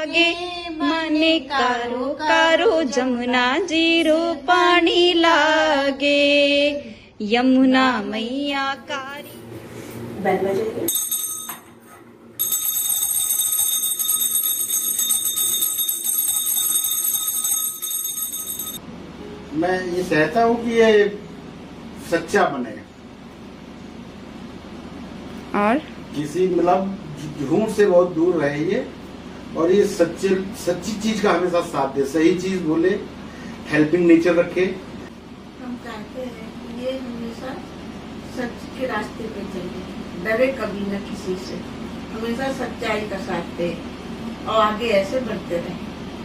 लागे, मने कारो कारो जमुना जीरो पानी लागे, यमुना मैया कारी। बैल बजेगी। मैं ये चाहता हूँ कि ये सच्चा बने और किसी मतलब झूठ से बहुत दूर रहे ये, और ये सच्ची चीज का हमेशा साथ दे, सही चीज बोले, हेल्पिंग नेचर रखे। हम चाहते हैं कि ये हमेशा सच के रास्ते पे चले, डरे कभी न किसी से, हमेशा सच्चाई का साथ दे और आगे ऐसे बढ़ते रहे।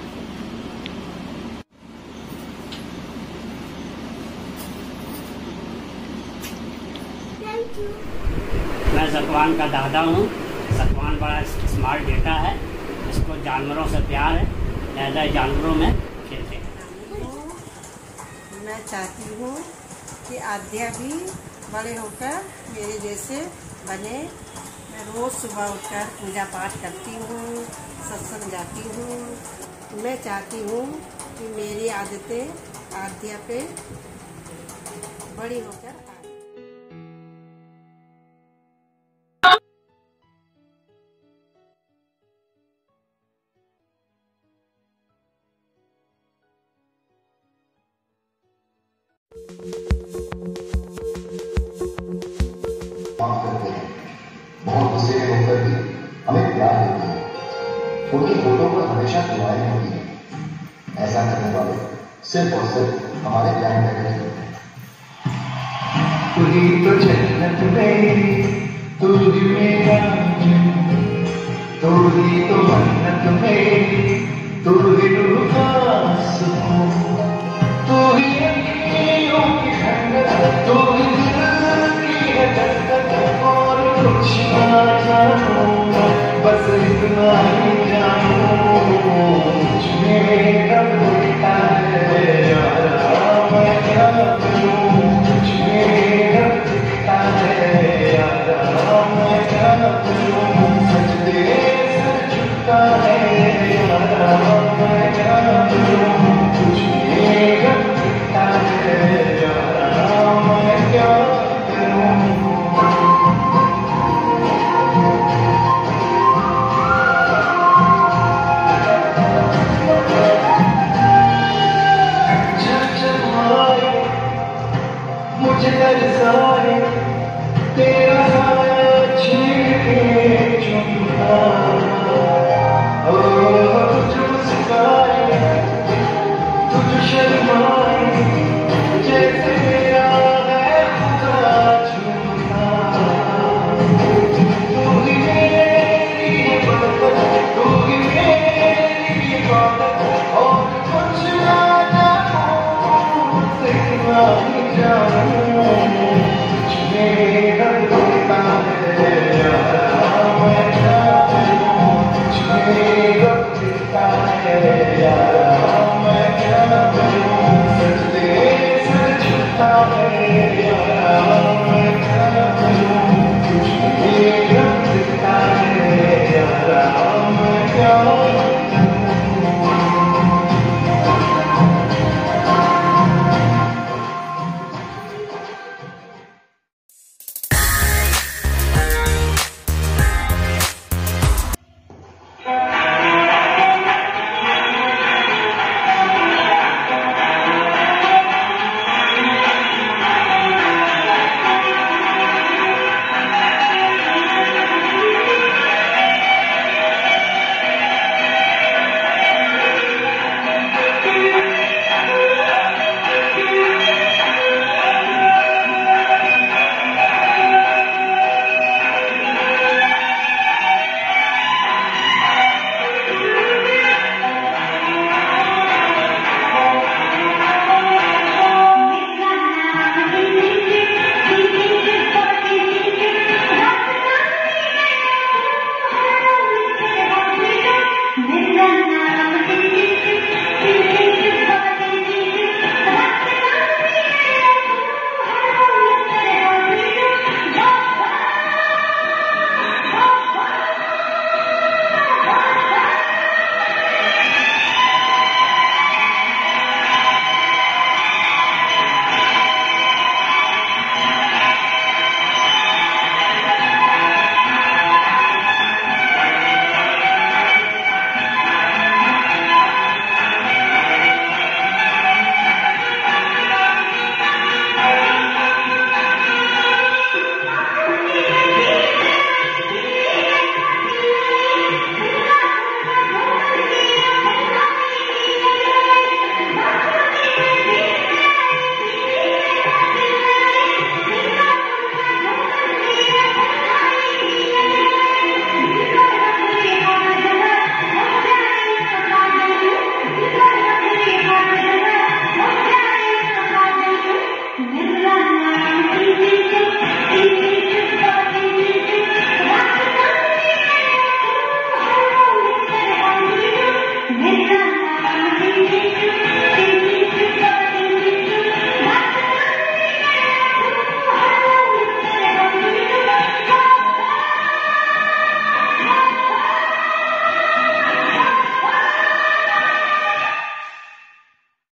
मैं सतवान का दादा हूँ। सतवान बड़ा स्मार्ट बेटा है, इसको जानवरों से प्यार है, ज़्यादा जानवरों में खेलते हैं। मैं चाहती हूँ कि आद्या भी बड़े होकर मेरे जैसे बने। मैं रोज़ सुबह उठकर पूजा पाठ करती हूँ, सत्संग जाती हूँ। मैं चाहती हूँ कि मेरी आदतें आद्या पे बड़ी होकर आए। करते हैं, बहुत गुस्से में होकर भी हमें प्यार देते हैं। उनकी फोटो पर हमेशा दुआएं होती हैं। ऐसा करने वाले सिर्फ और सिर्फ हमारे प्यार में रहते हैं। तू ही तो जन्नत मेरी, तू ही मेरा तू ही तो मन्नत मेरी, तू ही रूह का सुकून, तू ही अखियों की ठंडक, तू ही बस इतना ही जानूं, तुझमें रब दिखता है यारा, मैं क्या करूं, तुझमें रब दिखता है यारा, मैं क्या करूं, सजदे सर झुकता है यारा, मैं क्या करूं, तुझमें रब दिखता है यारा, मैं क्या करूं। मुझे तरसाए तेरा साया छीन के चुमना, तुझ मुस्काए तुझ शर्माए, जैसे मेरा है खुदा चुमना। तू ही मेरी बरकत, तू ही मेरी इबादत, और कुछ ना जानूं, सिखना ही जानूं, तुझमें रब दिखता है यारा, मैं क्या करूं, तुझमें रब दिखता है यारा, मैं क्या करूं, सजदे सर झुकता है।